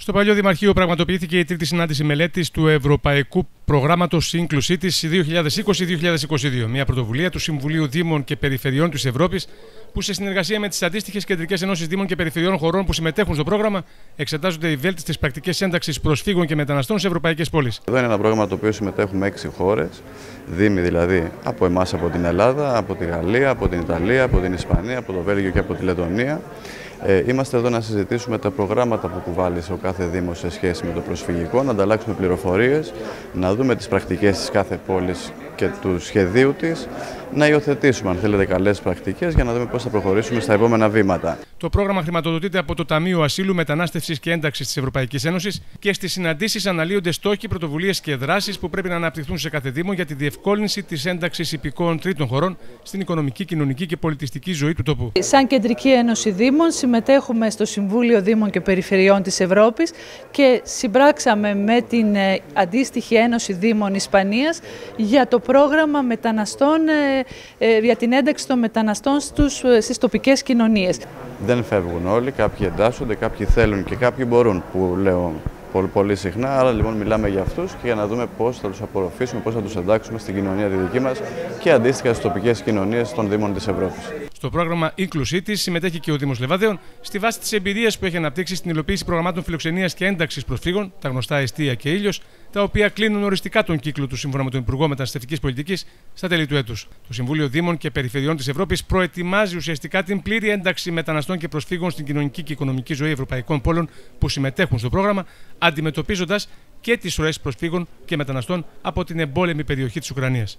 Στο Παλιό Δημαρχείο πραγματοποιήθηκε η τρίτη συνάντηση μελέτης του Ευρωπαϊκού Προγράμματος Inclusitis 2020-2022, μια πρωτοβουλία του Συμβουλίου Δήμων και Περιφερειών της Ευρώπης, που σε συνεργασία με τις αντίστοιχες κεντρικές ενώσεις Δήμων και Περιφερειών χωρών που συμμετέχουν στο πρόγραμμα, εξετάζονται οι βέλτιστες πρακτικές ένταξης προσφύγων και μεταναστών σε ευρωπαϊκές πόλεις. Εδώ είναι ένα πρόγραμμα το οποίο συμμετέχουν 6 χώρες, δήμοι δηλαδή από εμάς, από την Ελλάδα, από τη Γαλλία, από την Ιταλία, από την Ισπανία, από το Βέλγιο και από τη Λετωνία. Είμαστε εδώ να συζητήσουμε τα προγράμματα που κουβάλισε ο κάθε Δήμος σε σχέση με το προσφυγικό, να ανταλλάξουμε πληροφορίες, να δούμε τις πρακτικές της κάθε πόλης και του σχεδίου της, να υιοθετήσουμε, αν θέλετε, καλές πρακτικές για να δούμε πώς θα προχωρήσουμε στα επόμενα βήματα. Το πρόγραμμα χρηματοδοτείται από το Ταμείο Ασύλου, Μετανάστευσης και Ένταξης της Ευρωπαϊκής Ένωσης και στις συναντήσεις αναλύονται στόχοι, πρωτοβουλίες και δράσεις που πρέπει να αναπτυχθούν σε κάθε Δήμο για τη διευκόλυνση της ένταξης υπηκόων τρίτων χωρών στην οικονομική, κοινωνική και πολιτιστική ζωή του τόπου. Σαν Κεντρική Ένωση Δήμων, συμμετέχουμε στο Συμβούλιο Δήμων και Περιφερειών της Ευρώπης και συμπράξαμε με την αντίστοιχη Ένωση Δήμων Ισπανίας για το πρόγραμμα μεταναστών, για την ένταξη των μεταναστών στις τοπικές κοινωνίες. Δεν φεύγουν όλοι, κάποιοι εντάσσονται, κάποιοι θέλουν και κάποιοι μπορούν, που λέω πολύ συχνά. Άρα λοιπόν μιλάμε για αυτούς και για να δούμε πώς θα τους απορροφήσουμε, πώς θα τους εντάξουμε στην κοινωνία τη δική μας και αντίστοιχα στις τοπικές κοινωνίες των Δήμων της Ευρώπης. Στο πρόγραμμα Inclusitis συμμετέχει και ο Δήμος Λεβαδέων στη βάση της εμπειρίας που έχει αναπτύξει στην υλοποίηση προγραμμάτων φιλοξενίας και ένταξης προσφύγων, τα γνωστά Εστία και Ήλιος, τα οποία κλείνουν οριστικά τον κύκλο του σύμφωνα με τον Υπουργό Μεταναστευτικής Πολιτικής στα τέλη του έτους. Το Συμβούλιο Δήμων και Περιφερειών της Ευρώπης προετοιμάζει ουσιαστικά την πλήρη ένταξη μεταναστών και προσφύγων στην κοινωνική και οικονομική ζωή ευρωπαϊκών πόλεων που συμμετέχουν στο πρόγραμμα, αντιμετωπίζοντας και τις ροές προσφύγων και μεταναστών από την εμπόλεμη περιοχή της Ουκρανίας.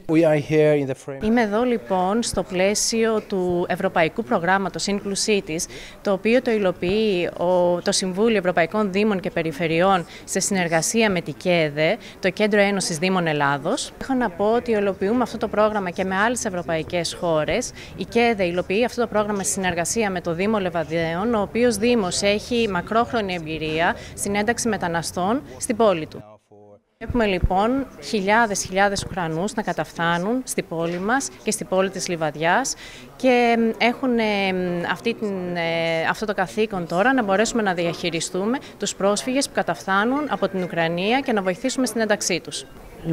Είμαι εδώ λοιπόν στο πλαίσιο του Ευρωπαϊκού Προγράμματος Inclusitis, το οποίο το υλοποιεί το Συμβούλιο Ευρωπαϊκών Δήμων και Περιφερειών σε συνεργασία με την ΚΕΔΕ, το Κέντρο Ένωσης Δήμων Ελλάδος. Έχω να πω ότι υλοποιούμε αυτό το πρόγραμμα και με άλλες ευρωπαϊκές χώρες. Η ΚΕΔΕ υλοποιεί αυτό το πρόγραμμα σε συνεργασία με το Δήμο Λεβαδέων, ο οποίος Δήμος έχει μακρόχρονη εμπειρία στην ένταξη μεταναστών στην πόλη του. Βλέπουμε λοιπόν χιλιάδες Ουκρανούς να καταφθάνουν στην πόλη μας και στην πόλη της Λιβαδιάς και έχουν αυτό το καθήκον τώρα να μπορέσουμε να διαχειριστούμε τους πρόσφυγες που καταφθάνουν από την Ουκρανία και να βοηθήσουμε στην ένταξή τους.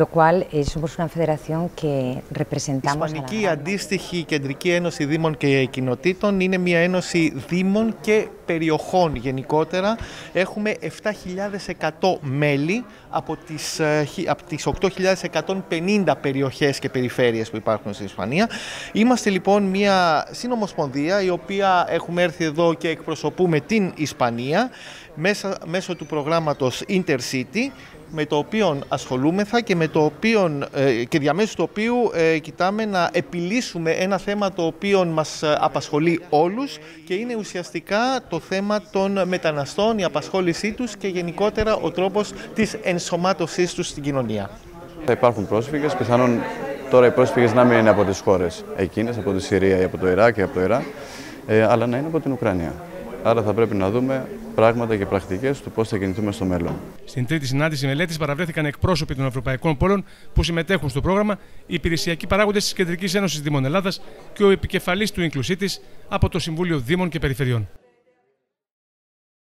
Η Ισπανική αντίστοιχη Κεντρική Ένωση Δήμων και Κοινοτήτων είναι μια ένωση δήμων και περιοχών γενικότερα. Έχουμε 7.100 μέλη από τις 8.150 περιοχές και περιφέρειες που υπάρχουν στην Ισπανία. Είμαστε λοιπόν μια συνομοσπονδία η οποία έχουμε έρθει εδώ και εκπροσωπούμε την Ισπανία μέσω του προγράμματος Intercity, με το οποίο ασχολούμεθα και, και διαμέσου του οποίου κοιτάμε να επιλύσουμε ένα θέμα το οποίο μας απασχολεί όλους και είναι ουσιαστικά το θέμα των μεταναστών, η απασχόλησή τους και γενικότερα ο τρόπος της ενσωμάτωσής τους στην κοινωνία. Θα υπάρχουν πρόσφυγες, πιθανόν τώρα οι πρόσφυγες να μην είναι από τις χώρες εκείνες, από τη Συρία ή από το Ιράκ ή από το Ιράν, αλλά να είναι από την Ουκρανία. Άρα θα πρέπει να δούμε πράγματα και πρακτικές του πώς θα κινηθούμε στο μέλλον. Στην τρίτη συνάντηση μελέτης παραβρέθηκαν εκπρόσωποι των ευρωπαϊκών πόλεων που συμμετέχουν στο πρόγραμμα, οι υπηρεσιακοί παράγοντες της Κεντρικής Ένωσης Δήμων Ελλάδας και ο επικεφαλής του Inclusitis από το Συμβούλιο Δήμων και Περιφερειών.